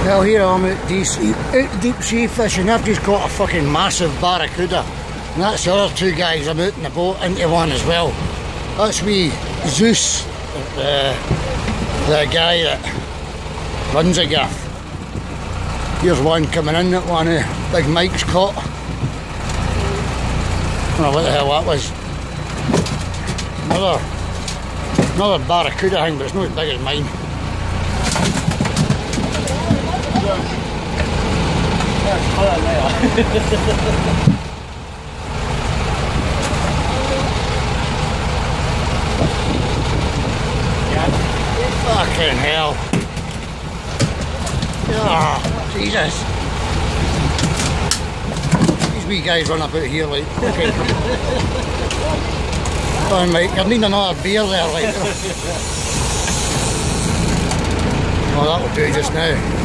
Well, here I'm out deep sea fishing. I've just got a fucking massive barracuda. And that's the other two guys I'm out in the boat into one as well. That's wee Zeus, the guy that runs a gaff. Here's one coming in that one Big Mike's caught. I don't know what the hell that was. Another barracuda thing, but it's not as big as mine. Fucking hell. Oh, Jesus. These wee guys run about here like fucking... Oh mate, you're needing another beer there like... Oh, that'll do just now.